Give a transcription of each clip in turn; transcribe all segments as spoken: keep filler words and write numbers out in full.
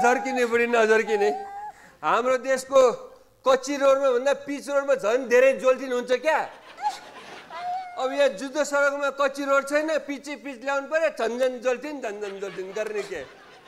नझर्किने बुढी नझर्किने हाम्रो देशको कच्ची रोडमा भन्दा पिच रोडमा झन् धेरै जोल्टिन हुन्छ क्या अब यहाँ जुद्ध सडकमा कच्ची रोड छैन पिच पिच ल्याउनु पर्यो झन्झन जोल्टिन झन्झन जोल्टिन गर्ने के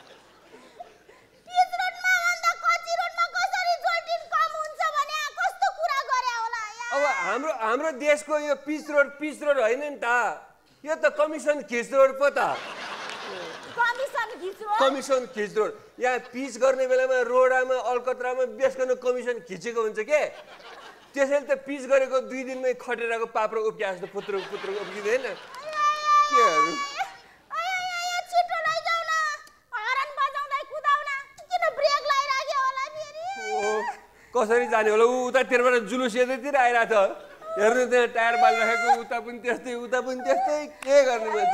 पिच रोडमा भन्दा कच्ची रोडमा कसरी जोल्टिन कम हुन्छ भने कस्तो कुरा गरे होला अब हाम्रो हाम्रो देशको यो पिच रोड पिच रोड होइन नि त यो त कमिसन खिच रोड पो त कमिसन खिच रोड कमिसन खिच रोड यहाँ पिच गर्ने बेलामा रोडामा अलकत्रामा बेसको कमिसन खिचेको हुन्छ के त्यसैले त पिच गरेको दुई दिनमै खटेराको पाप्रो उप्किया जस्तो पुत्र पुत्र उप्किँदैन केहरू छिटो लैजाऊ न हरन बजाउँदै कुदाउन किन ब्रेक लगाइराख्यो होला फेरि ओ कसरी जाने होला उ उतातिरबाट जुलुस यतैतिर आइरहेको छ हेर्नु त्यहाँ टायर बालिराखेको उता पनि त्यस्तै उता पनि त्यस्तै के गर्ने मैले त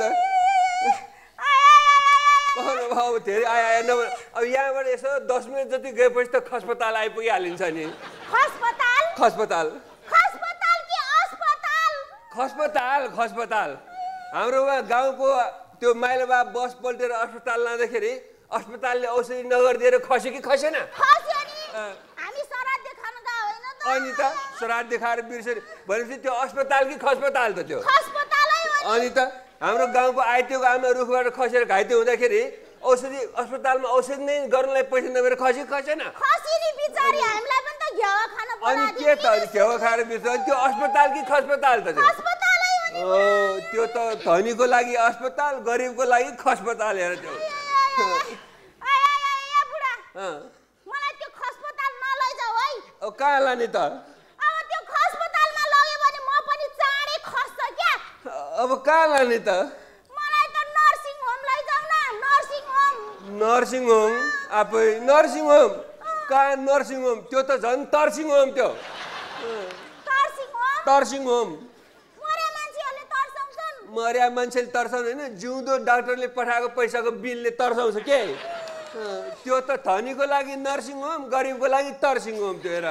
अब धेरै आयो आयो नभए अब यहाँबाट यसो दस मिनट जति गएपछि त खस्पताल आइपुगिहालिन्छ नि खस्पताल खस्पताल खस्पताल कि अस्पताल खस्पताल खस्पताल हाम्रो उहाँ गाउँको त्यो माइलोबा बस पल्टेर अस्पताल लाँदाखेरि अस्पतालले औषधि नगरिदिएर खस्यो कि खसेन खस्यो नि हामी सराद देखाउन गए होइन त अनि त सराद देखाएर बिर्सेर भनेपछि त्यो अस्पताल कि खस्पताल त त्यो खस्पतालै हो अनि त हाम्रो गाउँको आइतेको आमा रुखबाट खसेर घाइते हुँदाखेरि औषधि अस्पतालमा औषधि नै गर्नलाई पैसा नभएर खसी खसेन खसी नि बिचारी हामीलाई पनि त घ्यावा खान पर्यो अनि के त अनि घ्यावा खाएर बिर्छ अनि त्यो अस्पताल कि खस्पताल त त्यो अस्पतालै हो नि ओ त्यो त धनीको लागि अस्पताल गरिबको लागि खस्पताल हेर त्यो आया बुढा मलाई त्यो खस्पताल नलैजाऊ है अब कहाँ लाने त अब त्यो खस्पतालमा लग्यो भने म पनि चाँडै खस्छ क्या अब कहाँ लाने त मलाई त नर्सिङ होम लैजाऊ न नर्सिङ होम नर्सिङ होम आफै नर्सिङ होम कहाँ नर्सिङ होम त्यो त झन् तर्सिङ होम त्यो नर्सिङ होम तर्सिङ होम मरे मान्छेहरूले तर्साउँछन् मर्या मान्छेले तर्साउँछ होइन जिउँदो डाक्टरले पठाएको पैसाको बिलले तर्साउँछ के त्यो त धनीको लागि नर्सिङ होम गरिबको लागि तर्सिङ होम त्यो हेर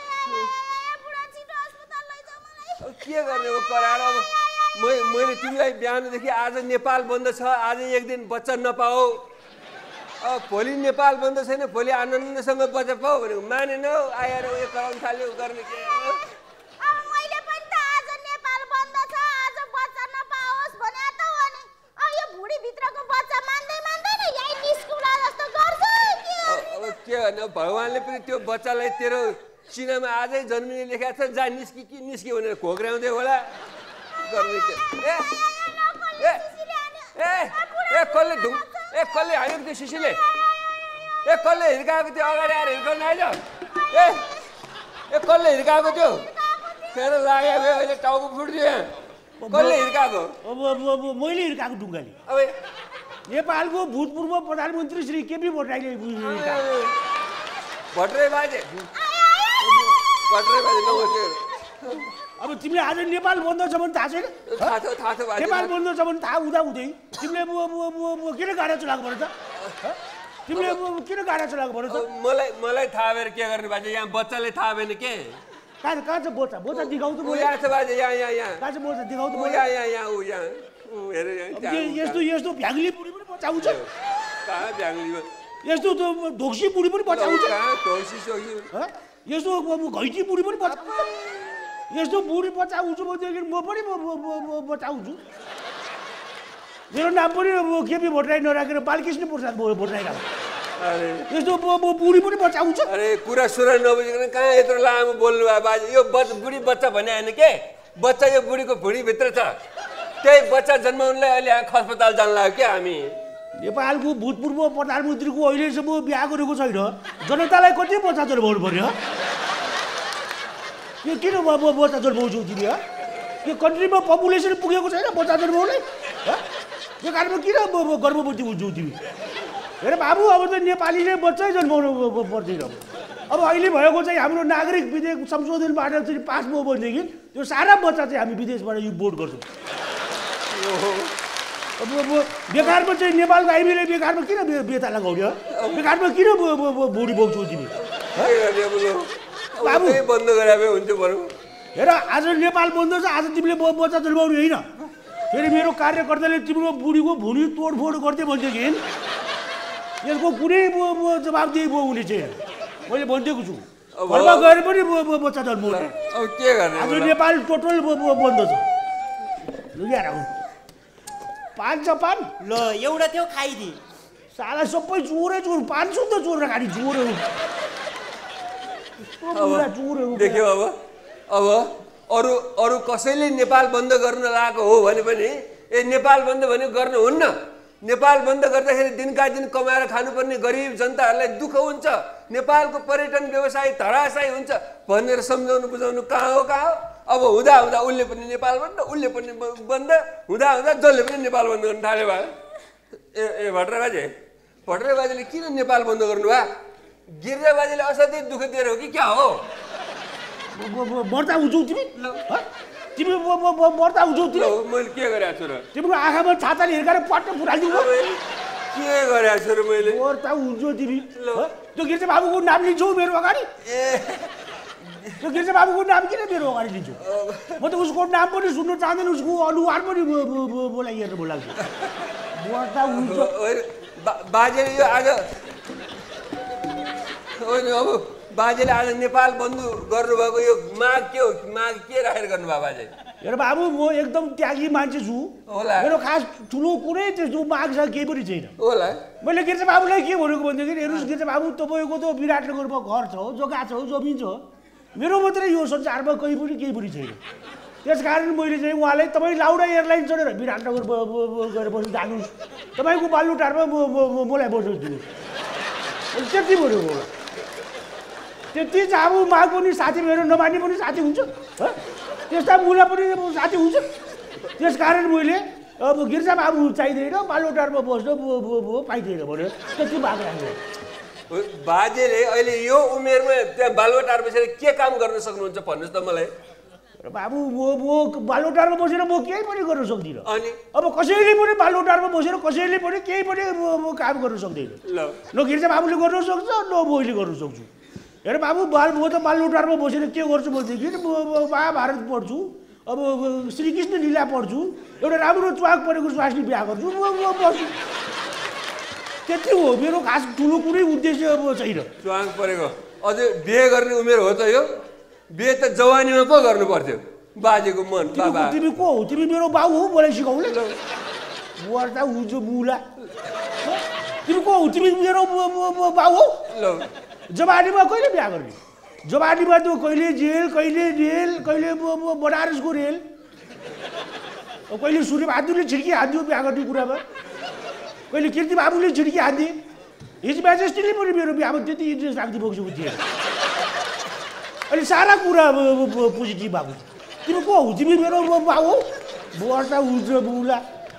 बुढा छिटो अस्पताल लैजाऊ मलाई के गर्ने हो कराएर अब मैले तिमीलाई बिहानदेखि आज नेपाल बन्द छ आज एक दिन बच्चा नपाऊ अब भोलि नेपाल बन्द छैन भोलि आनन्दसँग बच्चा पाऊ भनेको मानेन हौ आएर उयो कराउनु थाल्यो गर्ने के अब मैले पनि त आज नेपाल बन्द छ आज बच्चा नपाओस् भने त हो नि अब यो भुडी भित्रको बच्चा मान्दै मान्दैन यही निस्कुला जस्तो गर्छ के अब के भने भगवानले पनि त्यो बच्चालाई तेरो सिनामा आजै जन्मिने लेखेको छ जा निस्कि कि निस्क्यो भनेर घोक्राउँदै होला गर्ने के ए ए ए ए कसले ढुङ ए कसले हानेको त्यो शिशिले ए कसले हिर्काएको त्यो अगाडि आएर हिर्काउनु आइज ए ए कसले हिर्काएको त्यो फेर लाग्यो भयो अहिले टाउको फुट्यो यहाँ कसले हिर्काएको अब अब मैले हिर्काएको ढुङ्गाले अब नेपालको भूतपूर्व प्रधानमन्त्री श्री केपी भट्टराईले भट्टराई बाजे भट्टराई बाजे नमस्ते अब तिमीले आज नेपाल बन्द छ भने थाहा छैन थाहा छ थाहा छ नेपाल बन्द छ भने थाहा हुँदा हुँदै तिमीले किन गाडा चलाएको भन त तिमीले किन गाडा चलाएको भन त मलाई मलाई थाहा भएर के गर्ने बाजे यहाँ बच्चाले थाहा भएन के कहाँ कहाँ छ बोचा बोचा दिखाउ त यहाँ छ बाजे यहाँ यहाँ यहाँ कहाँ छ बोचा दिखाउ त यहाँ यहाँ यहाँ ऊ यहाँ हेर यस्तो यस्तो भ्याङ्ली बुढी पनि बचाउँछ कहाँ भ्याङ्लीमा यस्तो ढोक्सी बुढी पनि बचाउँछ कहाँ ढोक्सी सोक्सी यस्तो घैँची बुढी पनि बचाउँछ यस्तो बुढी बचाउँछु भनेदेखि म पनि बचाउँछु मेरो नाम पनि केपी भट्टराई नराखेर बालकृष्ण प्रसाद भट्टराई राख्छु यस्तो बुढी पनि बचाउँछ अरे कुरा सुरा नबुझिकन कहाँ यत्रो लामो बोल्नु भयो बाजे यो बुढी बच्चा भने होइन के बच्चा यो बुढीको भुँडीभित्र छ त्यही बच्चा जन्माउनुलाई अहिले यहाँ अस्पताल जान लाग्यो क्या हामी नेपालको भूतपूर्व प्रधानमन्त्रीको अहिलेसम्म बिहा गरेको छैन जनतालाई कति बच्चा जन्माउनु पर्यो यो किन बच्चा जन्माउँछौ तिमी यो कन्ट्रीमा पपुलेसन पुगेको छैन बच्चा जन्माउनै यो कारणमा किन गर्भवती हुन्छौ तिमी हेर बाबु अब त नेपालीले बच्चै जन्माउनु पर्दैन अब अहिले भएको चाहिँ हाम्रो नागरिक विधेयक संशोधनबाट चाहिँ पास भयो भनेदेखि त्यो सारा बच्चा चाहिँ हामी विदेशबाट इम्पोर्ट गर्छौँ अब बेकारमा चाहिँ नेपालको हामीले बेकारमा किन बेता लगाउने बेकारमा किन भुँडी बोक्छौ तिमी बाबु बन्द गरे हुन्थ्यो बरु हेर आज नेपाल बन्द छ आज तिमीले बच्चा जन्माउने होइन फेरि मेरो कार्यकर्ताले तिम्रो बुढीको भुँडी तोडफोड गर्दै भनेदेखि यसको कुनै जवाबदेही भयो हुने चाहिँ मैले भनिदिएको छु घरमा गएर पनि बच्चा जन्माउने अब के गर्ने आज नेपाल टोटल बन्द छ लुगा राखौँ पान छ पान ल एउटा थियो खाइदिए साला सबै चोरै चोर पान सुन त चोर खाने चोरहरू चोरहरू देख्यो अब अब अरू अरू कसैले नेपाल बन्द गर्न लागेको हो भने पनि ए नेपाल बन्द भने गर्नु हुन्न नेपाल बन्द गर्दाखेरि दिनका दिन कमाएर खानुपर्ने गरिब जनताहरूलाई दुःख हुन्छ नेपालको पर्यटन व्यवसाय धराशायी हुन्छ भनेर सम्झाउनु बुझाउनु कहाँ हो कहाँ हो अब हुँदा हुँदा उसले पनि नेपाल बन्द उसले पनि बन्द हुँदा हुँदा जसले पनि नेपाल बन्द गर्न थाल्यो भयो ए ए भट्टरा बाजे भट्टरा बाजेले किन नेपाल बन्द गर्नुभयो गिरिजा बाजेले असाध्यै दुःख दिएर हो कि क्या हो मर्दा उठ्छौ तिमी तिमी मर्दा उठ्छौ तिमी मैले के गरेको छु र तिम्रो आँखामा छाताले हिर्काएर पट्ट फुटालिदिउ के गरेको छु र मैले मर्दा उठ्छौ तिमी त्यो गिरिजा बाबुको नाम लिन्छौ मेरो अगाडि ए त्यो गिरिजा बाबुको नाम किन मेरो अगाडि लिन्छु म त उसको नाम पनि सुन्नु चाहँदैन उसको अनुहार पनि बोलाइएर बोलाउँछु मर्दा उठ्छौ बाजेले यो आज होइन अब बाजेले आज नेपाल बन्द गर्नुभएको यो माग के हो माग के राखेर गर्नुभयो बाजे हेर बाबु म एकदम त्यागी मान्छे छु होला मेरो खास ठुलो कुनै त्यस्तो माग छ केही पनि छैन होला मैले गिरिजा बाबुलाई के भनेको भनेदेखि हेर्नुहोस् गिरिजा बाबु तपाईँको त विराटनगरमा घर छ जग्गा छ जमिन छ मेरो मात्रै यो संसारमा कहीँ पनि केही पनि छैन त्यस कारण मैले चाहिँ उहाँलाई तपाईँ लाउडा एयरलाइन चढेर विराटनगर गएर बस्नु जानुहोस् तपाईँको बालुटारमा मलाई बस्नु दिनुहोस् त्यति भनेको होला त्यति चाहिँ अब माग पनि साथी मेरो नमान्ने पनि साथी हुन्छ त्यस्ता मुला पनि साथी हुन्छ त्यस कारण मैले अब गिरिजा बाबु चाहिँदैन बालुटारमा बस्न पाइँदैन भनेर त्यति माग राखेको बाजेले अहिले यो उमेरमा त्यहाँ बालुटार बसेर के काम गर्न सक्नुहुन्छ भन्नुहोस् त मलाई बाबु म म बालुटारमा बसेर म केही पनि गर्न सक्दिनँ अनि अब कसैले पनि बालुटारमा बसेर कसैले पनि केही पनि काम गर्न सक्दैन ल न गिरिजा बाबुले गर्न सक्छ न मैले गर्न सक्छु हेर बाबु बाल म त बालुटारमा बसेर के गर्छु भनेदेखि म महाभारत पढ्छु अब श्रीकृष्ण लीला पढ्छु एउटा राम्रो च्वाक परेको स्वास्नी बिहा गर्छु म बस्छु त्यति हो मेरो खास ठुलो कुनै उद्देश्य अब छैन च्वाक परेको अझै बिहे गर्ने उमेर हो त यो बिहे त जवानीमा पो गर्नु पर्थ्यो बाजेको मन बाबा तिमी को हो तिमी मेरो बाउ हो मलाई सिकाउले मर्दा हुन्छ मुला तिमी को हो तिमी मेरो बाउ हो ल जवानीमा कहिले बिहा गर्ने जवानीमा त कहिले जेल कहिले रेल कहिले बनारसको रेल कहिले सूर्यबहादुरले छिड्की हान्दियो बिहा गर्ने कुरामा कहिले कीर्ति बाबुले छिड्की हान्दिए हिज म्याजेस्टीले पनि मेरो बिहामा त्यति इन्ट्रेस्ट राख्दै बसेको थिएन अहिले सारा कुरा पोजिटिभ भएको छ तिमी को हो तिमी मेरो बाउ हो मर्दा हुन्छ बुला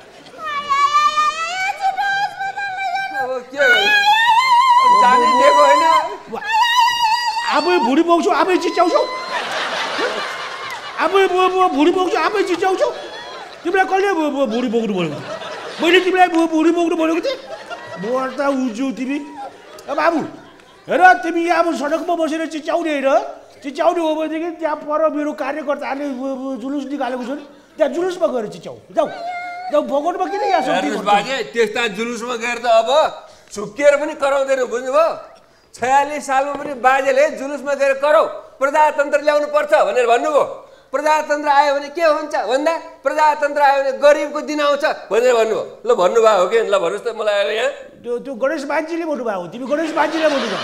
के जाने दिएको होइन आफै भुँडी बोक्छु आफै चिच्याउँछौ आफै भुँडी बोक्छु आफै चिच्याउँछौ तिमीलाई कहिले भुँडी बोक्नु भनेको थियो मैले तिमीलाई भुँडी बोक्नु भनेको थिएँ मर्दा उज्यौ तिमी बाबु हेर तिमी यहाँ अब सडकमा बसेर चिच्याउने होइन चिच्याउने हो भनेदेखि त्यहाँ पर मेरो कार्यकर्ताहरूले जुलुस निकालेको छन् त्यहाँ जुलुसमा गएर चिच्याउ जाऊ जाऊ भगवान्मा किन यहाँ बाजे त्यस्ता जुलुसमा गएर त अब छुक्किएर पनि कराउँदैन बुझ्नुभयो छयालिस सालमा पनि बाजेले जुलुसमा गएर कराउ प्रजातन्त्र ल्याउनु पर्छ भनेर भन्नुभयो प्रजातन्त्र आयो भने के हुन्छ भन्दा प्रजातन्त्र आयो भने गरिबको दिन आउँछ भनेर भन्नुभयो ल भन्नुभयो हो कि ल भन्नुहोस् त मलाई यहाँ त्यो त्यो गणेश बान्जीले भन्नुभयो हो तिमी गणेश बान्जीलाई भन्नुभयो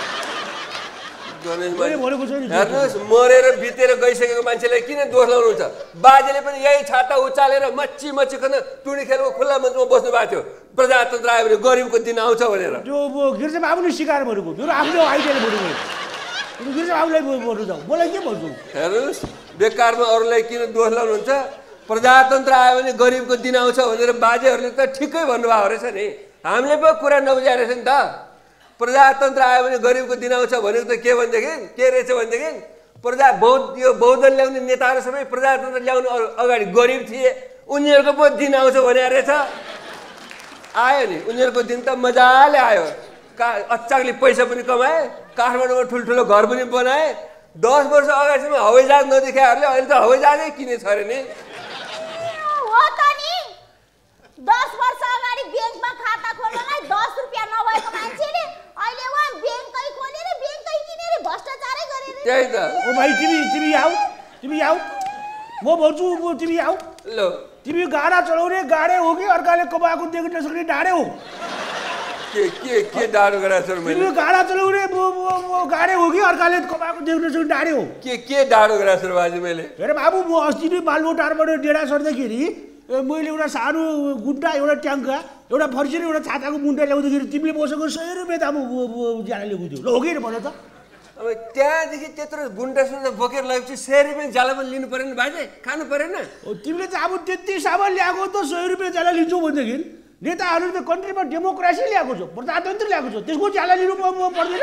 हेर्नुहोस् मरेर बितेर गइसकेको मान्छेलाई किन दोष लाउनुहुन्छ बाजेले पनि यही छाता उचालेर मच्ची मच्चीकन टुडी खेलको खुल्ला मञ्चमा बस्नु भएको थियो प्रजातन्त्र आयो भने गरिबको दिन आउँछ भनेर त्यो गिरिजा बाबुले सिकार भनेको मेरो आफ्नो आइडियाले भनेको गिरिजा बाबुलाई भन्नु जाऊ मलाई के भन्छु हेर्नुहोस् बेकारमा अरूलाई किन दोष लाउनुहुन्छ प्रजातन्त्र आयो भने गरिबको दिन आउँछ भनेर बाजेहरूले त ठिकै भन्नुभएको रहेछ नि हामीले पो कुरा नबुझाएर रहेछ नि त प्रजातन्त्र आयो भने गरिबको दिन आउँछ भनेको त के भनेदेखि के रहेछ भनेदेखि प्रजा बौद्ध यो बौद्ध ल्याउने नेताहरू सबै प्रजातन्त्र ल्याउनु अगाडि गरिब थिए उनीहरूको पो दिन आउँछ भने रहेछ आयो नि उनीहरूको दिन त मजाले आयो का अचाकले पैसा पनि कमाए काठमाडौँमा ठुल्ठुलो घर पनि बनाए दस वर्ष अगाडिसम्म हवाईजहाज नदेखाहरूले अहिले त हवाईजहाजै किनेछ अरे नि दस वर्ष अगाडि ब्याङ्कमा खाता खोल्नलाई दस रुपियाँ नभएको मान्छेले अहिले उहाँ ब्याङ्कै खोलेर ब्याङ्कै किनेर भ्रष्टाचारै गरेर त्यही त ओ भाइ तिमी तिमी आऊ तिमी आऊ म भन्छु तिमी आऊ ल तिमी गाडा चलाउने गाडे हो कि अर्काले कमाएको देख्न नसक्ने डाडे हो के के के डाडो गरा सर मैले तिमी गाडा चलाउने गाडे हो कि अर्काले कमाएको देख्न नसक्ने डाडे हो के के डाडो गरा सर बाजे मैले हेर बाबु म अस्ति नै बालुटारबाट डेढा सर्दाखेरि मैले एउटा सानो गुड्डा एउटा ट्याङ्का एउटा फर्सी र एउटा छाताको मुन्टा ल्याउँदाखेरि तिमीले मसँग सय रुपियाँ दाम ज्याला ल्याएको थियो ल हो कि भन त अब त्यहाँदेखि त्यत्रो गुन्डा सुन्दा बोकेर लगेपछि सय रुपियाँ जाला पनि लिनु परेन बाजे खानु परेन तिमीले चाहिँ अब त्यति सामान ल्याएको त सय रुपियाँ ज्याला लिन्छौ भनेदेखि नेताहरूले त कन्ट्रीमा डेमोक्रेसी ल्याएको छ प्रजातन्त्र ल्याएको छ त्यसको ज्याला लिनु पर्दैन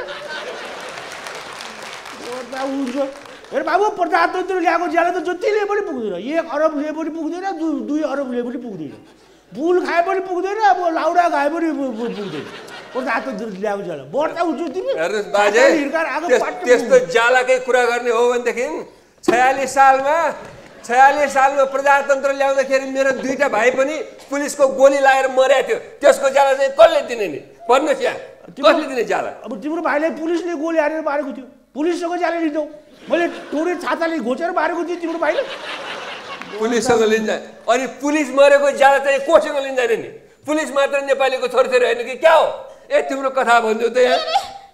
हुन्छ हेर बाबु प्रजातन्त्र ल्याएको ज्याला त जतिले पनि पुग्दैन एक अरबले पनि पुग्दैन दुई अरबले पनि पुग्दैन पुल खाए पनि पुग्दैन अब लाउडा खाए पनि पुग्दैन प्रजातन्त्र ल्याएको ज्याला बढ्ता हुन्छ तिमी हेर्नुहोस् बाजे त्यस्तो ज्यालाकै कुरा गर्ने हो भनेदेखि छयालिस सालमा छयालिस सालमा प्रजातन्त्र ल्याउँदाखेरि मेरो दुईटा भाइ पनि पुलिसको गोली लागेर मरेको थियो त्यसको ज्याला चाहिँ कसले दिने नि भन्नुहोस् यहाँ कसले दिने ज्याला अब तिम्रो भाइलाई पुलिसले गोली हानेर मारेको थियो पुलिससँग ज्याला लिन्छौ मैले टोरे छाताले घोचेर मारेको थिएँ तिम्रो भाइले पुलिससँग लिन्छ अनि पुलिस मरेको ज्याला चाहिँ कोसँग लिँदैन नि पुलिस मात्र नेपालीको छोरछोरी होइन कि क्या हो ए तिम्रो कथा भन्दियो त यहाँ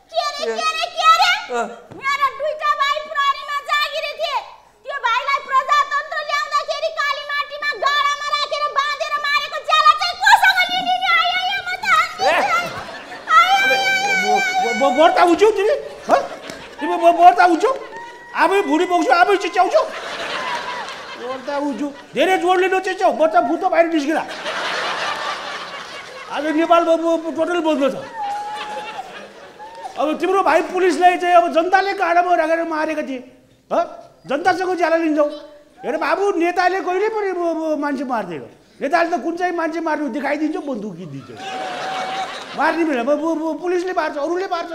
मेरो दुईटा भाइ प्रहरीमा जागिरे थिए त्यो भाइलाई प्रजातन्त्र ल्याउँदाखेरि कालीमाटीमा गाडामा राखेर बाँधेर मारेको ज्याला चाहिँ कोसँग लिने नि आयो यहाँ म त बढ्ता हुन्छौ तिमी तिमी बढ्ता हुन्छौ आफै भुँडी बोक्छौ आफै चिच्याउँछौ बढ्ता हुन्छु धेरै जोडले नचिच्याउ बच्चा भुतो बाहिर निस्किला आज नेपालमा टोटल बन्द छ अब तिम्रो भाइ पुलिसलाई चाहिँ अब जनताले गाडामा राखेर मारेका थिए ह जनतासँग ज्याला लिन्छौ हेर बाबु नेताले कहिले पनि मान्छे मार्दैन नेताले त कुन चाहिँ मान्छे मार्नु देखाइदिन्छ बन्दुक किनिदिन्छ मार्ने बेलामा पुलिसले मार्छ अरूले मार्छ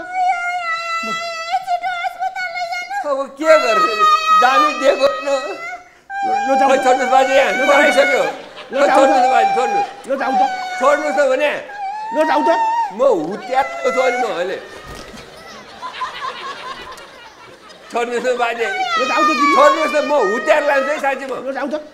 अब के गर्ने जानु दिएको छोड्नुहोस् बाजे यहाँ कराइसक्यो छोड्नुहोस् बाजे छोड्नुहोस् ल जाऊ त छोड्नुहोस् त भने ल जाऊ त म हुत्याएको छु अनि म अहिले छोड्नुहोस् न बाजे ल जाऊ त तिमी छोड्नुहोस् न म हुत्याएर लान्छु है साँच्ची म ल जाऊ त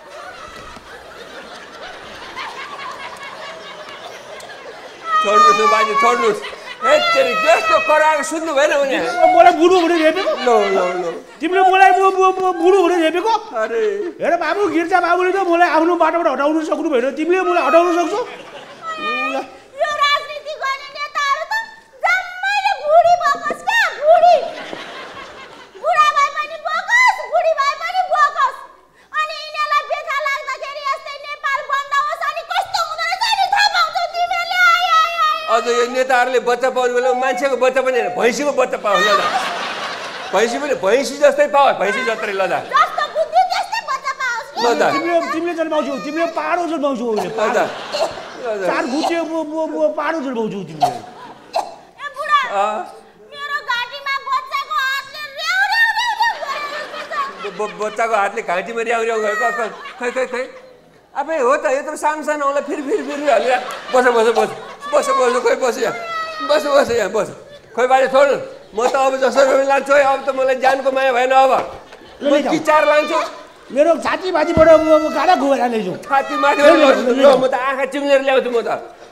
छोड्नुहोस् न बाजे छोड्नुहोस् ए तेरि त्यस्तो कराएको सुन्नु भएन भने मलाई बुढो हुने झेपेको ल ल ल तिमीले मलाई बुढो हुने झेपेको अरे हेर बाबु गिर्जा बाबुले त मलाई आफ्नो बाटोबाट हटाउनु सक्नु भएन तिमीले मलाई हटाउनु सक्छौ यो राजनीति गर्ने नेताहरू त जम्मैले बुढी बकस क्या बुढी बुढा भए पनि बकस बुढी भए पनि बकस अनि यिनीहरूलाई बेथा लाग्दाखेरि यस्तै नेपाल बन्द होस् अनि कस्तो हुँदो रहेछ नि थाहा पाउँछौ तिमीहरूले आइ आइ आइ अझ यो नेताहरूले बच्चा पाउने बेला मान्छेको बच्चा पनि होइन भैँसीको बच्चा पाओस् ल भैँसी पनि भैँसी जस्तै पाओस् भैँसी जत्रै ल दा जस्तो बुद्धि त्यस्तै बच्चा पाओस् ल दा तिमीले तिमीले जन्माउँछौ तिमीले पाडो जन्माउँछौ ल दा चार घुचे पाडो जन्माउँछौ तिमीले ए बुढा मेरो घाँटीमा बच्चाको हातले र्याउ र्याउ र्याउ गरेर बच्चाको हातले घाँटीमा र्याउ र्याउ गरेको खै खै खै आफै हो त यत्रो सानो सानो होला फेरि फेरि फेरि हालेर बस बस बस बस बस खोइ बस यहाँ बस बस यहाँ बस खोइ बाजे छोड्नु म त अब जसरी पनि लान्छु है अब त मलाई जानको माया भएन अब म किचार लान्छु मेरो छाती माथिबाट गाडा घुमेर ल्याइजाउँ छाती माथिबाट ल्याउँछु म त आँखा चिम्लेर ल्याउँछु म त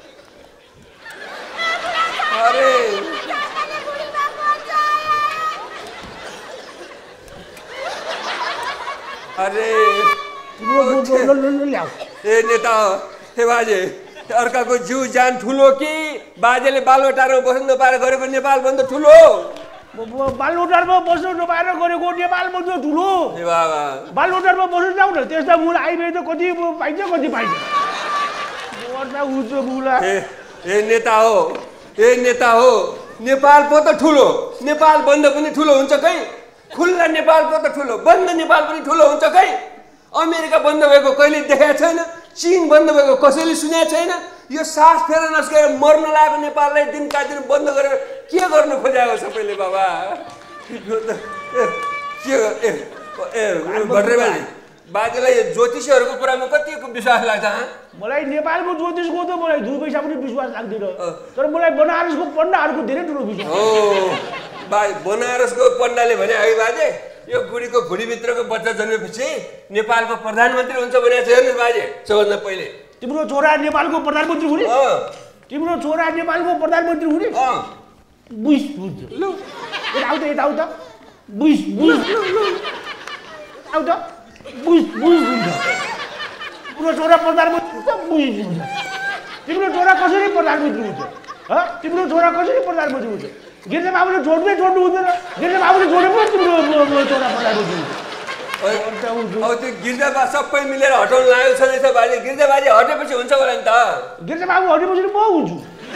अरे अरे ल्याऊ ए नेता हे बाजे अर्काको जिउ ज्यान ठुलो कि बाजेले बालुटारमा बस्नु नपाएर गरेको नेपाल भन्दा ठुलो बालुटारमा बस्नु नपाएर गरेको नेपाल भन्दा ठुलो ए बाबा बालुटारमा बस्नु जाऊ न त्यस्ता मुला आइभए त कति पाइन्छ कति पाइन्छ ए ए नेता हो ए नेता हो नेपाल पो त ठुलो नेपाल बन्द पनि ठुलो हुन्छ खै खुल्ला नेपाल पो त ठुलो बन्द नेपाल पनि ठुलो हुन्छ खै अमेरिका बन्द भएको कहिले देखाएको छैन चीन बन्द भएको कसैले सुनेको छैन यो सास फेर नसकेर मर्न लागेको नेपाललाई दिनका दिन बन्द गरेर के गर्नु खोजेको सबैले बाबा के ए ए भट्टराई बाजे बाजेलाई ज्योतिषीहरूको कुरामा कतिको विश्वास लाग्छ? मलाई नेपालको ज्योतिषको त मलाई दुई पैसा पनि विश्वास लाग्दैन, तर मलाई बनारसको पण्डाहरूको धेरै ठुलो विश्वास हो। बा बनारसको पण्डाले भने अघि बाजे यो बुढीको भुँडीभित्रको बच्चा जन्मेपछि नेपालको प्रधानमन्त्री हुन्छ भनेको छ हेर्नुहोस् बाजे। सबभन्दा पहिले तिम्रो छोरा नेपालको प्रधानमन्त्री हुने, तिम्रो छोरा नेपालको प्रधानमन्त्री हुने बुझ बुझ ल यता आउ त यता आउ त बुझ बुझ आउ त बुझ बुझ हुन्छ। तिम्रो छोरा प्रधानमन्त्री हुन्छ बुझ हुन्छ। तिम्रो छोरा कसरी प्रधानमन्त्री हुन्छ? तिम्रो छोरा कसरी प्रधानमन्त्री हुन्छ? गिरिजा बाबुले छोड्दै छोड्नु हुँदैन, गिरिजा बाबुले छोडेपछि तिम्रो छोरा प्रधानमन्त्री हुन्छ। अब त्यो गिरिजा बा सबै मिलेर हटाउनु लागेको छ रहेछ बाजे। गिरिजा बाजे हटेपछि हुन्छ होला नि त। गिरिजा बाबु हटेपछि म हुन्छु,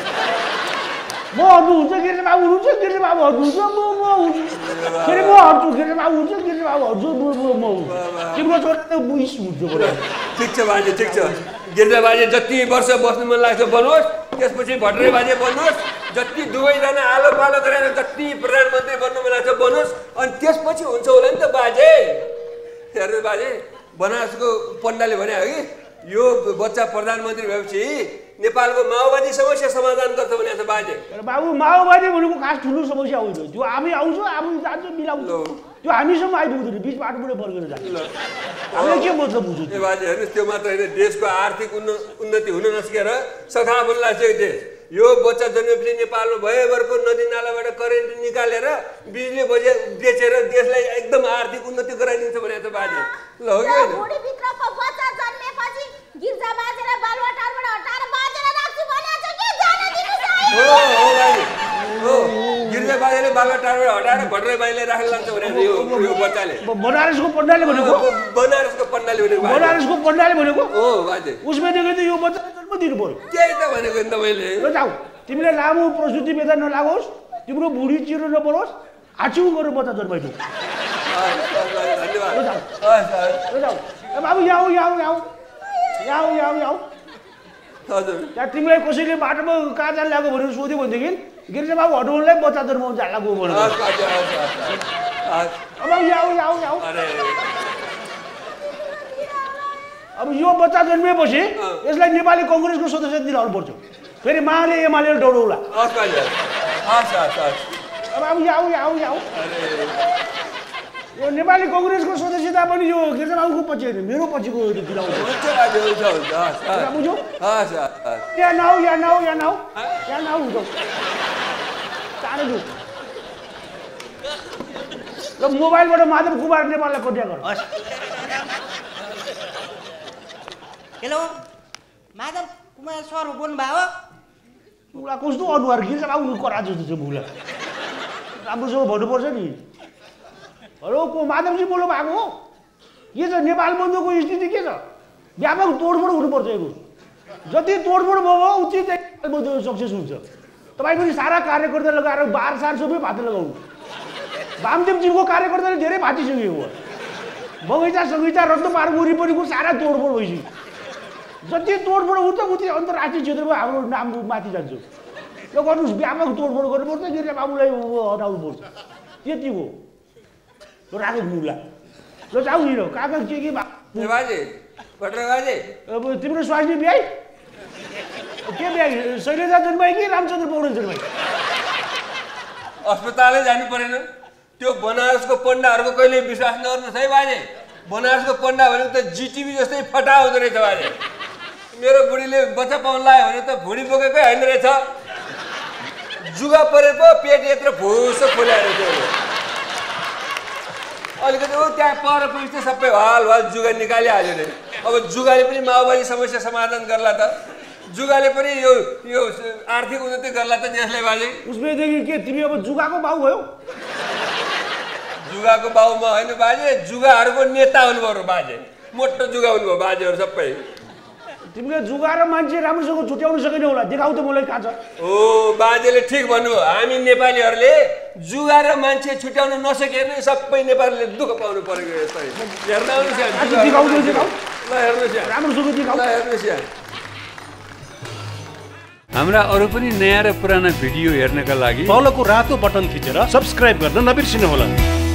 म हट्नु हुन्छ, गिरिजा बाबु हुन्छ, गिरिजा बाबु हट्नुहुन्छ, म म हुन्छु, फेरि म हट्छु, गिरिजा बाबु हुन्छ, गिरिजा बाबु हट्छु, म म हुन्छु। तिम्रो छोरा त बुइस हुन्छ। ठिक छ बाजे, ठिक छ। गिरिजा बाजे जति वर्ष बस्नु मन लाग्छ बन्नुहोस्, त्यसपछि भट्टराई बाजे बन्नुहोस्, जति दुवैजना आलो पालो गरेर जति प्रधानमन्त्री बन्नु मन लाग्छ बन्नुहोस्, अनि त्यसपछि हुन्छ होला नि त बाजे। हेर्नु बाजे, बनारसको पण्डाले भने अघि यो बच्चा प्रधानमन्त्री भएपछि नेपालको माओवादी समस्या समाधान गर्छ भनेको छ बाजे। बाबु माओवादी भनेको खास ठुलो समस्या होइन, त्यो हामी आउँछ आफू जान्छ मिलाउँछ, त्यो हामीसम्म आइपुग्दैन, बिच बाटोबाट फर्केर जान्छ। हामीले के मतलब बुझ्छु ए बाजे? हेर्नुहोस् त्यो मात्र होइन, देशको आर्थिक उन्नति हुन नसकेर सखा बन्न लाग्छ देश। यो बच्चा जन्मेपछि नेपालमा भयभरको नदी नालाबाट करेन्ट निकालेर बिजुली बजे बेचेर देशलाई एकदम आर्थिक उन्नति गराइदिन्छ भनेको छ बाजे। ल हो कि होइन? भुँडीभित्रको बच्चा जन्मेपछि गिर्जा बाजेलाई बालुवाटारबाट हटाएर बाजेलाई राख्छु भनेको छ कि जान दिनुस्? हो हो बाजे, हो। गिरिजा बाजेले बालुवाटारबाट हटाएर भट्टराई बाजेले राखेर लान्छ भनेको यो यो बच्चाले। बनारसको पण्डाले भनेको? बनारसको पण्डाले भनेको। बनारसको पण्डाले भनेको? हो बाजे। उसमेदेखि त यो बच्चा जन्म दिनु पर्यो। त्यही त भनेको नि तपाईँले। ल जाऊ, तिमीले लामो प्रसुति वेदना नलागोस्, तिम्रो भुँडी चिरो नपरोस्, आचु गरेर बच्चा जन्माइदिउ। धन्यवाद। ल जाऊ बाबु, याऊ याऊ याऊ याऊ याऊ याऊ। हजुर। त्यहाँ तिमीलाई कसैले बाटोमा कहाँ जान लाग्यो भनेर सोध्यो भनेदेखि गिरिजा बाबु हटाउनुलाई बच्चा जन्माउनु जान लाग्यो भनेर। अब याऊ याऊ याऊ। अब यो बच्चा जन्मिएपछि यसलाई नेपाली कङ्ग्रेसको सदस्य दिलाउनु पर्छ, फेरि माले एमाले डढौला। अब अब याऊ याऊ याऊ। यो नेपाली कङ्ग्रेसको सदस्यता पनि यो गिरिजा बाबुको पछि होइन, मेरो पछिको दिलाउनु बुझ्यो? यहाँ नाउ यहाँ नाउ यहाँ नाउ यहाँ नाउ हुन्छ चाँडो जाऊ। ल मोबाइलबाट माधव कुमार नेपाललाई कन्ट्याक्ट गर। हेलो माधव कुमार सर बोल्नु भयो? मुला कस्तो अनुहार गिरिजा बाबु करा जस्तो छ मुला, राम्रोसँग भन्नुपर्छ नि। हेलो को माधवजी बोल्नु भएको हो? के छ नेपाल बन्दको स्थिति के छ? व्यापक तोडफोड हुनुपर्छ। यो जति तोडफोड भयो उति नेपाल बन्द सक्सेस हुन्छ। तपाईँ पनि सारा कार्यकर्ता लगाएर बार सार सबै भात लगाउनु। वामदेवजीको कार्यकर्ताले धेरै भाँचिसक्यो हो, बगैँचा सगैँचा रत्न पार्क वरिपरिको सारा तोडफोड भइसक्यो। जति तोडफोड हुन्छ उति अन्तर्राष्ट्रिय क्षेत्रमा हाम्रो नाम माथि जान्छ। यो गर्नुहोस्, व्यापक तोडफोड गर्नुपर्छ, गिरिजा बाबुलाई हटाउनु पर्छ, त्यति हो। राखेको मुला ल जाऊ हिँड कहाँ कहाँ के के बाजे भट्टराई बाजे। अब तिम्रो स्वास्नी बिहाई के बिहाई? शैलजा जन्माई कि रामचन्द्र पौडेल जन्माई? अस्पतालै जानु परेन? त्यो बनारसको पण्डाहरूको कहिले विश्वास नगर्नुहोस् है बाजे। बनारसको पण्डा भनेको त जिटिभी जस्तै फटा हुँदो रहेछ बाजे। मेरो बुढीले बच्चा पाउनु लाग्यो भने त भुँडी बोकेकै होइन रहेछ, जुगा परे पो पेट यत्रो भुसो खोल्याएर थियो। अलिकति ऊ त्यहाँ पर पुग्छ सबै हाल हाल जुगा निकालिहाल्यो अरे। अब जुगाले पनि माओवादी समस्या समाधान गर्ला त, जुगाले पनि यो यो आर्थिक उन्नति गर्ला त देशलाई बाजे। उसमेदेखि के तिमी अब जुगाको बाउ भयो? जुगाको बाउ म होइन बाजे, जुगाहरूको नेता हुनुभयो बाजे, मोटो जुगा हुनुभयो बाजेहरू सबै। तिमीले जुगा र मान्छे राम्रोसँग छुट्याउनु सकेन होला, देखाउ त मलाई कहाँ छ? ओ बाजेले ठिक भन्नुभयो, हामी नेपालीहरूले जुगा र मान्छे छुट्याउन नसकेर नै सबै नेपालीले दुःख पाउनु परेको यस्तो। हेर्न आउनुहोस् यहाँ, देखाउ देखाउ ल हेर्नुहोस् यहाँ, राम्रोसँग देखाउ। ल हेर्नुहोस् यहाँ। हाम्रा अरू पनि नयाँ र पुराना भिडियो हेर्नका लागि तलको रातो बटन थिचेर सब्स्क्राइब गर्न नबिर्सिनुहोला।